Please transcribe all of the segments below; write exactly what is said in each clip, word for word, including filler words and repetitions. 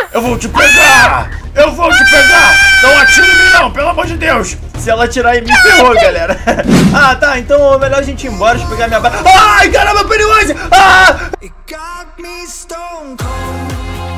Eu vou te pegar! Eu vou te pegar! Não atire em mim não, pelo amor de Deus! Se ela atirar em mim, ferrou, galera. Ah, tá, então é melhor a gente ir embora, deixa eu pegar minha bike. Ai, caramba, Pennywise! Ah! It got me stone cold.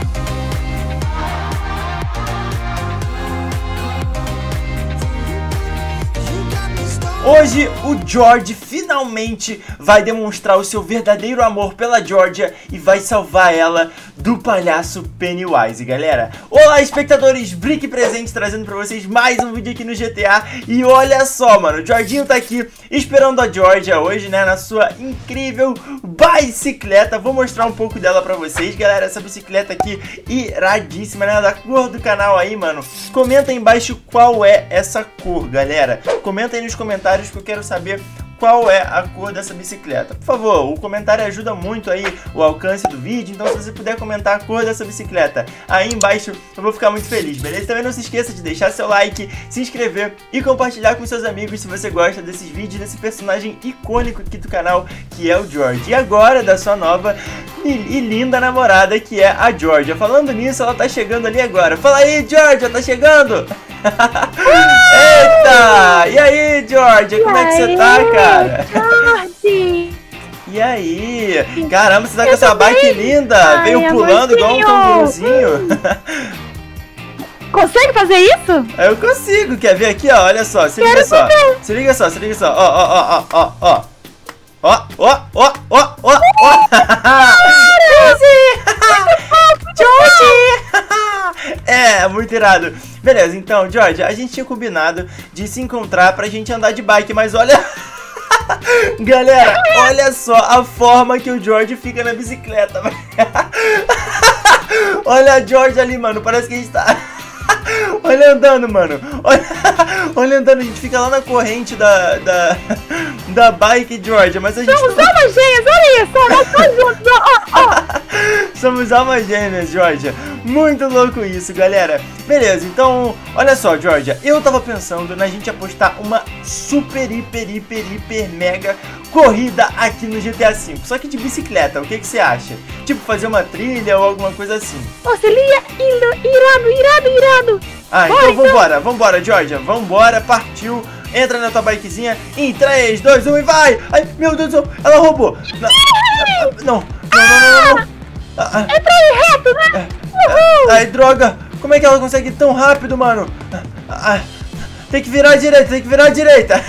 Hoje o George finalmente vai demonstrar o seu verdadeiro amor pela Georgia e vai salvar ela do palhaço Pennywise, galera. Olá, espectadores, Brick presente trazendo pra vocês mais um vídeo aqui no G T A. E olha só, mano, o Georginho tá aqui esperando a Georgia hoje, né, na sua incrível bicicleta. Vou mostrar um pouco dela pra vocês, galera. Essa bicicleta aqui iradíssima, né, da cor do canal aí, mano. Comenta aí embaixo qual é essa cor, galera. Comenta aí nos comentários que eu quero saber qual é a cor dessa bicicleta. Por favor, o comentário ajuda muito aí o alcance do vídeo, então se você puder comentar a cor dessa bicicleta aí embaixo, eu vou ficar muito feliz, beleza? Também não se esqueça de deixar seu like, se inscrever e compartilhar com seus amigos se você gosta desses vídeos, desse personagem icônico aqui do canal, que é o George. E agora da sua nova e, e linda namorada, que é a Georgia. Falando nisso, ela tá chegando ali agora. Fala aí, Georgia, tá chegando? Eita! E aí, Georgia, como é que você tá, cara? George! E aí? Caramba, você tá com Eu essa bike bem. linda! Ai, Veio pulando igual um canguruzinho. Consegue fazer isso? Eu consigo, quer ver aqui, ó? Olha só, se liga Quero só. saber. Se liga só, se liga só. Ó, ó, ó, ó, ó. Ó, ó, ó, ó, ó, ó. George! É, muito irado. Beleza, então, George, a gente tinha combinado de se encontrar pra gente andar de bike, mas olha... Galera, olha só a forma que o George fica na bicicleta. Olha a George ali, mano, parece que a gente tá... Olha andando, mano. Olha, olha andando, a gente fica lá na corrente da... Da, da bike, Georgia, mas a gente... Somos almas gêmeas, olha isso, nós estamos juntos, ó, ó. Somos almas gêmeas, Georgia. Muito louco isso, galera. Beleza, então, olha só, Georgia, eu tava pensando na gente apostar uma super, hiper, hiper, hiper, mega corrida aqui no G T A cinco, só que de bicicleta. O que que você acha? Tipo, fazer uma trilha ou alguma coisa assim? Ó, seria irado, irado, irado. Ah, Bora, então vambora, vambora, Georgia. Vambora, partiu. Entra na tua bikezinha em três, dois, um e vai! Ai, meu Deus do céu, ela roubou! Não, não, não, não, não, não. Ah, é pra ir reto, né? Uhul. Ai, droga! Como é que ela consegue ir tão rápido, mano? Ah, tem que virar à direita, tem que virar à direita!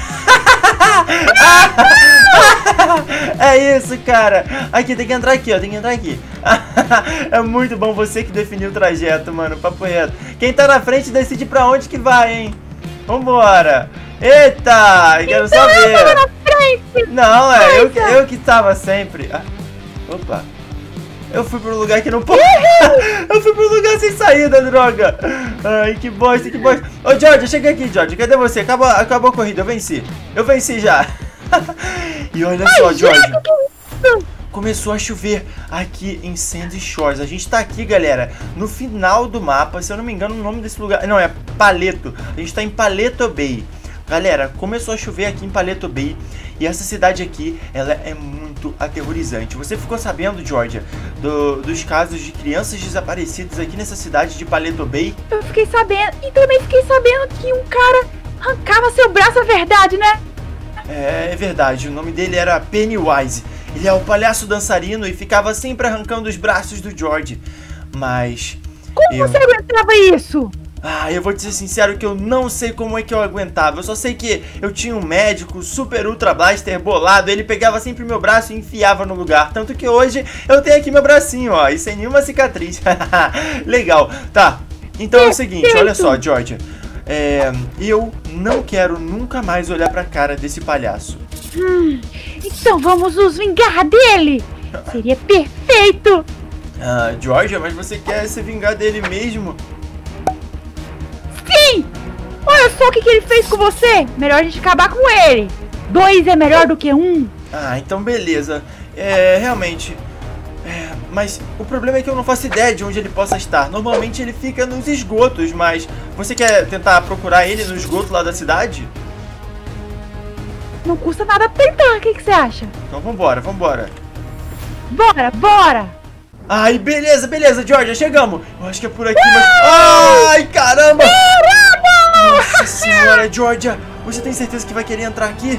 É isso, cara! Aqui, tem que entrar aqui, ó, tem que entrar aqui. É muito bom você que definiu o trajeto, mano, papo reto. Quem tá na frente decide pra onde que vai, hein? Vambora! Eita! Quero então saber! Eu tava na frente. Não, é Ai, eu, tá. eu que tava sempre. Ah, opa! Eu fui pro lugar que não pode. Eu fui pro lugar sem saída, droga! Ai, que bosta, que bosta! Ô, George, chega aqui, George. Cadê você? Acabou, acabou a corrida, eu venci. Eu venci já. E olha Ai, só, George. gente, que isso? Começou a chover aqui em Sandy Shores. A gente tá aqui, galera, no final do mapa. Se eu não me engano, o nome desse lugar... Não, é Paleto. A gente tá em Paleto Bay. Galera, começou a chover aqui em Paleto Bay. E essa cidade aqui, ela é muito aterrorizante. Você ficou sabendo, Georgia, do, dos casos de crianças desaparecidas aqui nessa cidade de Paleto Bay? Eu fiquei sabendo. E também fiquei sabendo que um cara arrancava seu braço, é verdade, né? É, é verdade. O nome dele era Pennywise. Ele é o palhaço dançarino e ficava sempre arrancando os braços do George. Mas... Como eu... você aguentava isso? Ah, eu vou te ser sincero que eu não sei como é que eu aguentava. Eu só sei que eu tinha um médico super ultra blaster bolado. Ele pegava sempre meu braço e enfiava no lugar. Tanto que hoje eu tenho aqui meu bracinho, ó, e sem nenhuma cicatriz. Legal, tá. Então é o seguinte, olha só, Georgia. É, eu não quero nunca mais olhar pra cara desse palhaço. Hum, então vamos nos vingar dele. Seria perfeito. Ah, Georgia, mas você quer se vingar dele mesmo? Sim! Olha só o que, que ele fez com você. Melhor a gente acabar com ele. Dois é melhor do que um. Ah, então beleza. É, realmente... É, mas o problema é que eu não faço ideia de onde ele possa estar. Normalmente ele fica nos esgotos, mas... Você quer tentar procurar ele no esgoto lá da cidade? Não custa nada tentar, o que, que você acha? Então vambora, vambora. Bora, bora! Ai, beleza, beleza, Georgia, chegamos. Eu acho que é por aqui, mas... Ai, caramba! Nossa senhora, Georgia, você tem certeza que vai querer entrar aqui?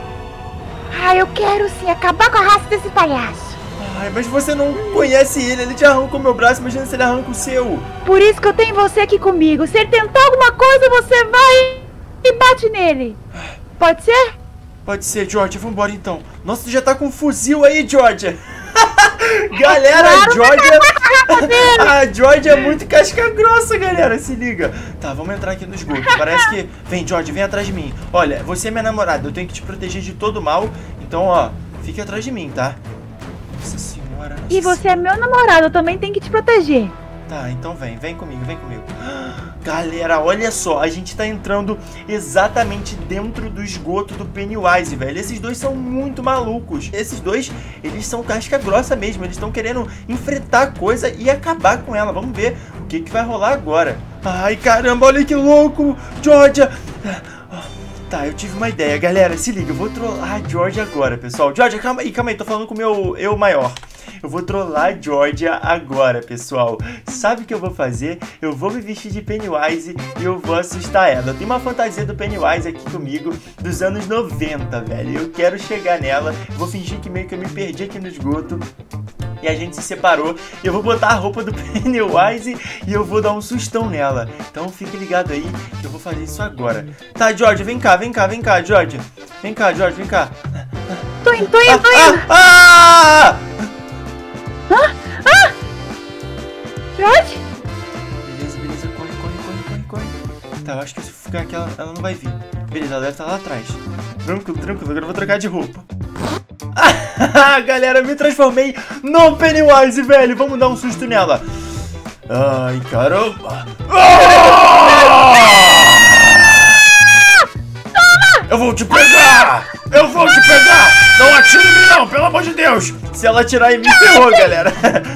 Ah, eu quero sim acabar com a raça desse palhaço. Ai, mas você não conhece ele, ele te arranca o meu braço, imagina se ele arranca o seu. Por isso que eu tenho você aqui comigo. Se ele tentar alguma coisa, você vai e bate nele. Pode ser? Pode ser, Georgia, vambora então. Nossa, tu já tá com um fuzil aí, Georgia. Galera, a Georgia... A Georgia é muito casca grossa, galera, se liga. Tá, vamos entrar aqui no esgoto. Parece que... Vem, Georgia, vem atrás de mim. Olha, você é minha namorada, eu tenho que te proteger de todo mal. Então, ó, fique atrás de mim, tá? Nossa senhora, nossa E você é meu namorado, eu também tenho que te proteger. Tá, então vem, vem comigo, vem comigo. Galera, olha só, a gente tá entrando exatamente dentro do esgoto do Pennywise, velho. Esses dois são muito malucos. Esses dois, eles são casca grossa mesmo. Eles estão querendo enfrentar a coisa e acabar com ela. Vamos ver o que que vai rolar agora. Ai, caramba, olha que louco, Georgia. Tá, eu tive uma ideia, galera, se liga, eu vou trollar a Georgia agora, pessoal. Georgia, calma aí, calma aí, tô falando com o meu eu maior. Eu vou trollar a Georgia agora, pessoal. Sabe o que eu vou fazer? Eu vou me vestir de Pennywise e eu vou assustar ela. Eu tenho uma fantasia do Pennywise aqui comigo dos anos noventa, velho. Eu quero chegar nela, vou fingir que meio que eu me perdi aqui no esgoto e a gente se separou. Eu vou botar a roupa do Pennywise e eu vou dar um sustão nela. Então fique ligado aí que eu vou fazer isso agora. Tá, Georgia, vem cá, vem cá, vem cá, Georgia. Vem cá, Georgia, vem cá. Tô indo, tô indo, tô indo. Ah! ah! Ah! Ah! George? Beleza, beleza, corre, corre, corre, corre, corre. Tá, eu acho que se eu ficar aqui ela, ela não vai vir. Beleza, ela deve estar lá atrás. Tranquilo, tranquilo, agora eu vou trocar de roupa. Ah, galera, eu me transformei no Pennywise, velho. Vamos dar um susto nela. Ai, caramba. Ah! Eu vou te pegar! Eu vou te pegar! Não atire em mim não, pelo amor de Deus! Se ela atirar em mim, ferrou, galera!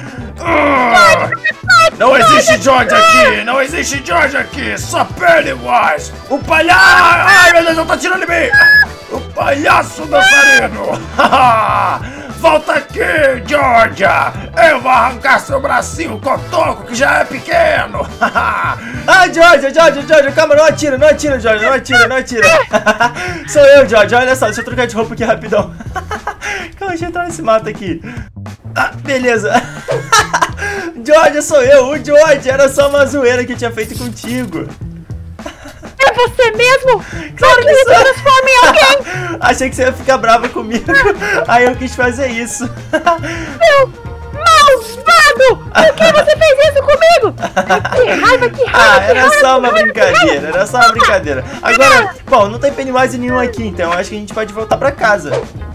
Não existe George aqui! Não existe George aqui! Só Pennywise! O palhaço! Ai, meu Deus, ela tá atirando em mim! O palhaço dançarino! Volta aqui, Georgia! Eu vou arrancar seu bracinho cotoco, que já é pequeno! Ah, Georgia, Georgia, Georgia, calma, não atira, não atira, Georgia, não atira, não atira! Sou eu, Georgia, olha só, deixa eu trocar de roupa aqui rapidão. Calma, deixa eu entrar nesse mato aqui. Ah, beleza. Georgia, sou eu, o Georgia, era só uma zoeira que eu tinha feito contigo. É você mesmo? Claro que me sou. transforma em alguém! Achei que você ia ficar brava comigo. Aí eu quis fazer isso. Meu malvado! Por que você fez isso comigo? Que raiva, que raiva, Ah, que era raiva, só uma que raiva, brincadeira, era só uma brincadeira. Agora, bom, não tem Pennywise nenhum aqui, então acho que a gente pode voltar pra casa.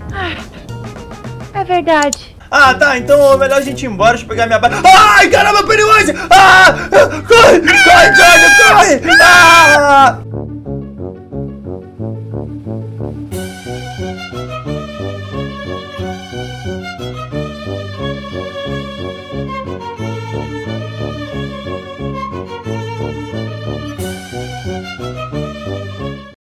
É verdade. Ah, tá, então é melhor a gente ir embora, deixa eu pegar minha barra. Ai, caramba, Pennywise! Ah! Corre! Corre, Georgia, corre! Ah!